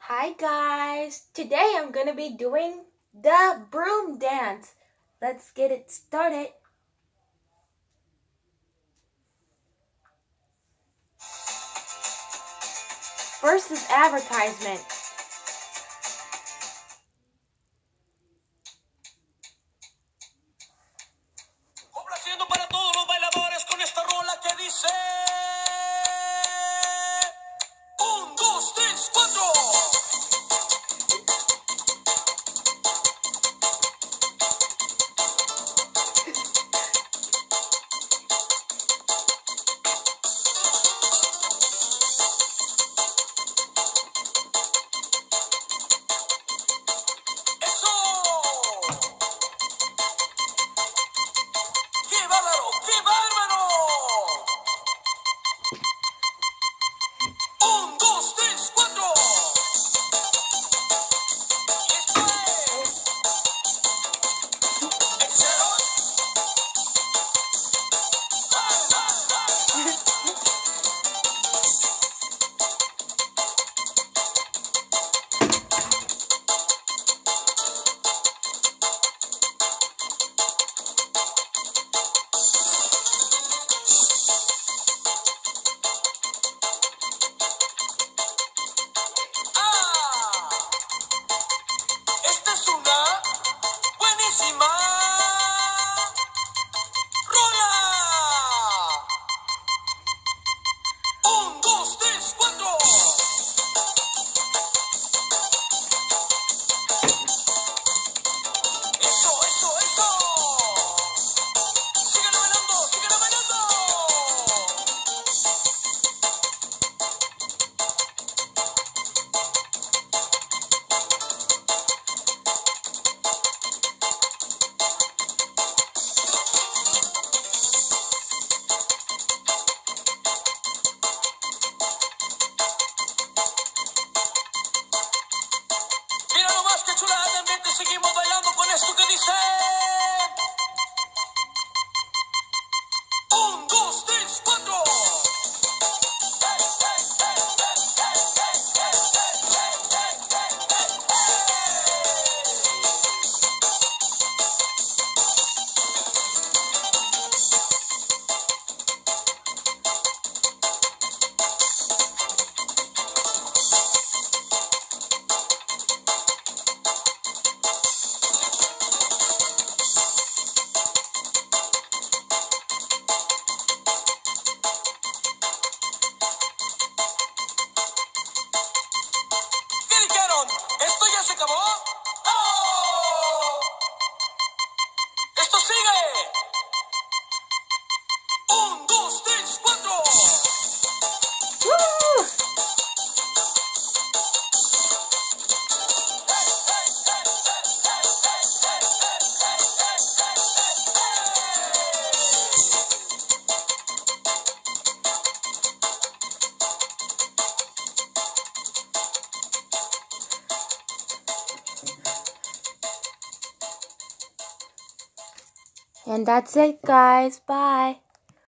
Hi guys! Today I'm gonna be doing the broom dance. Let's get it started. First is advertisement. Complaciendo para todos los bailadores con esta rola que dice 1, 2, 3, 4. ¡Eso! ¡Qué bárbaro! ¡Qué bárbaro! 1, 2, 3, 4. Y esto es Excel. Esta es una buenísima rola. 1, 2, 3, 4. Eso, eso, eso. Síguelo bailando, síguelo bailando. Mira nomás que chulada de ambiente, seguimos bailando con esto que dice 1, 2, 3, 4. ¿Qué dijeron? ¿Esto ya se acabó? ¡No! ¡Esto sigue! 1, 2, 3, 4. Woo! And that's it, guys. Bye.